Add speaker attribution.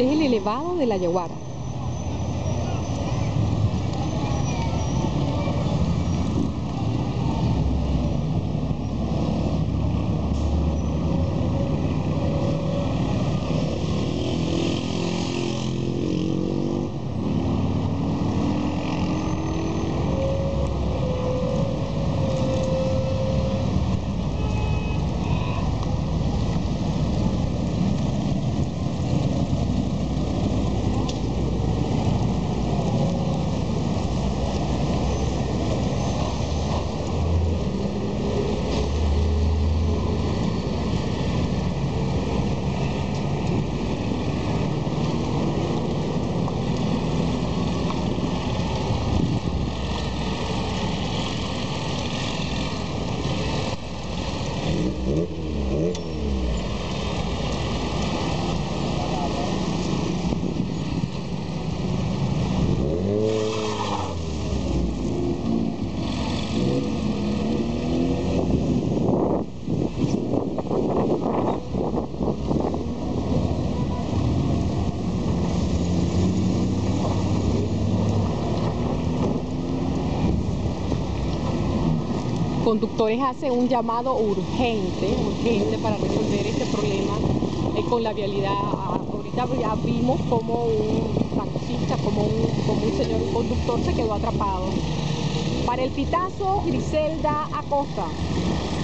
Speaker 1: Este es el elevado de la Yaguara. Conductores hace un llamado urgente para resolver este problema con la vialidad. Ahorita ya vimos como un taxista, como un señor conductor se quedó atrapado. Para El Pitazo, Griselda Acosta.